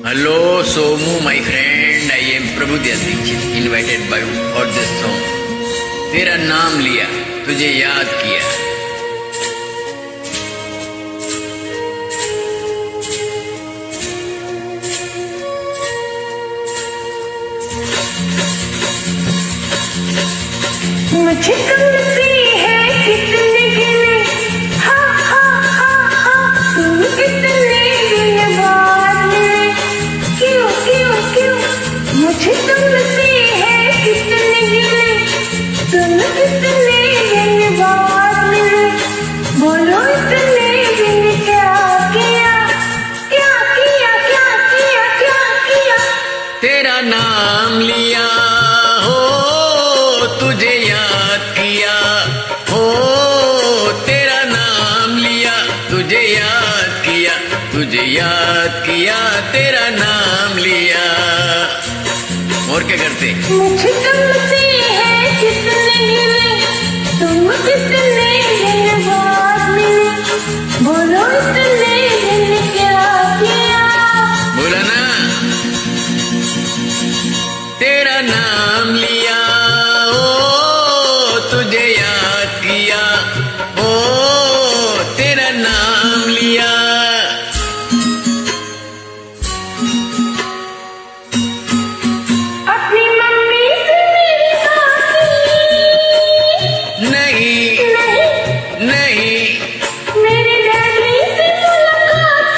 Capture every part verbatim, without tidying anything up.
Hello, Somu, my friend. I am Prabhudev Dixit, invited by you for this song. तेरा नाम लिया, तुझे याद किया. मुझे तुमसे है कितने गिले, हा हा हा हा, तुम कितने दिन बाद मिले, क्यों क्यों क्यों. मुझे तुमसे है कितने गिले, तुम कितने दिन बाद मिले. बोलो इतने दिन क्या किया, क्या किया, क्या किया, क्या किया. तेरा नाम लिया, हो तुझे याद किया, हो तेरा नाम लिया, तुझे याद किया, तुझे याद किया, तेरा नाम लिया. और क्या करते? मुझे तुमसे है कितने गिले, तुम कितने दिन बाद मिले. बोलो इतने दिन क्या किया. बोला ना, तेरा नाम लिया, ओ तुझे याद किया, ओ तेरा नाम लिया. अपनी मम्मी से मेरी बात नहीं नहीं, नहीं मेरे डैडी से मुलाकात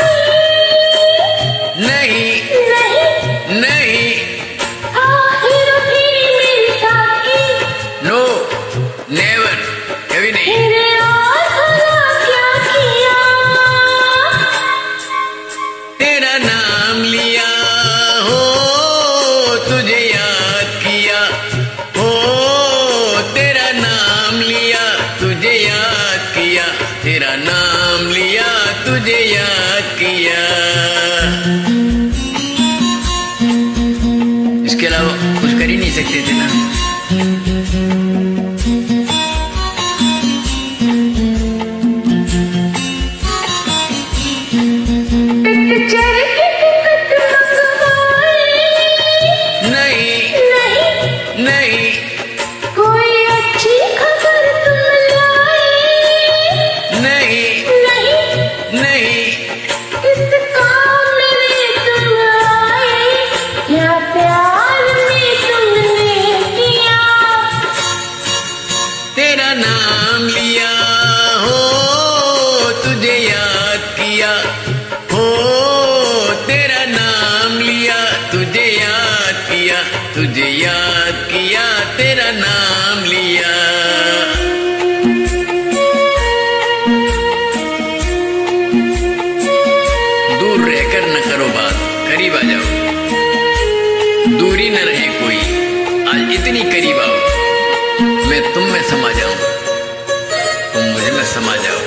नहीं नहीं, नहीं, आखिर भी मेरी साथी. नो, नेवर, कभी नहीं. मेरे और भला क्या किया. तेरा नाम लिया, हो तुझे याद किया, हो तेरा नाम लिया, तुझे याद किया, तेरा नाम लिया, तुझे याद किया. इसके अलावा कुछ कर ही नहीं सकते थे ना. पिक्चर की टिकट मंगवाई नहीं नहीं, नहीं कोई अच्छी खबर तुम लाई नहीं नहीं. नहीं, इस काम में तुम आए, क्या प्यार में तुमने किया. तेरा नाम लिया, हो तुझे याद किया, हो तेरा नाम लिया, तुझे याद किया, तुझे याद किया, तेरा नाम लिया. दूर रहकर न करो बात, करीब आ जाओ. दूरी न रहे कोई, आज इतनी करीब आओ. मैं तुम में समा जाऊं, तुम मुझ में समा जाओ.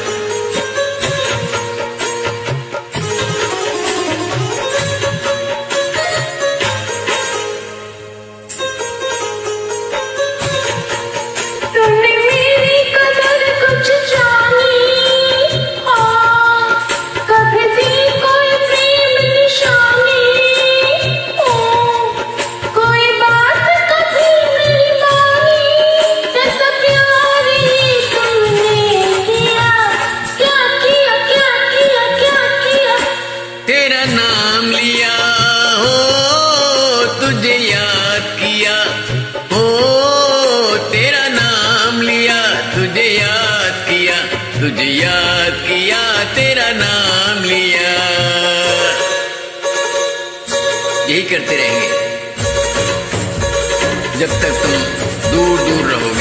तुमने मेरी कदर कुछ जानी, हाँ, कभी दी कोई प्रेम निशानी. ओ, कोई बात कभी नहीं मानी, ऐसा प्यार ही तुमने किया. क्या किया, क्या किया, क्या किया. तेरा नाम लिया, हो तुझे याद किया, हो तेरा नाम लिया, तुझे याद किया, तुझे याद किया, तेरा नाम लिया. यही करते रहेंगे जब तक तुम दूर दूर रहोगी.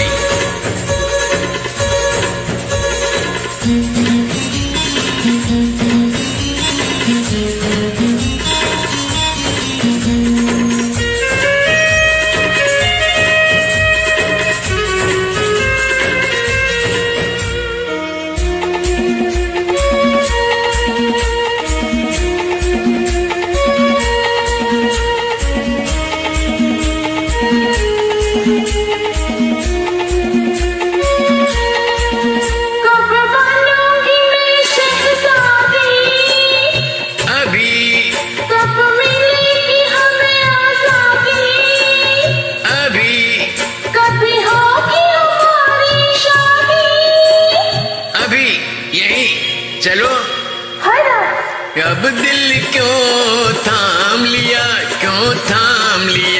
अब दिल क्यों थाम लिया, क्यों थाम लिया।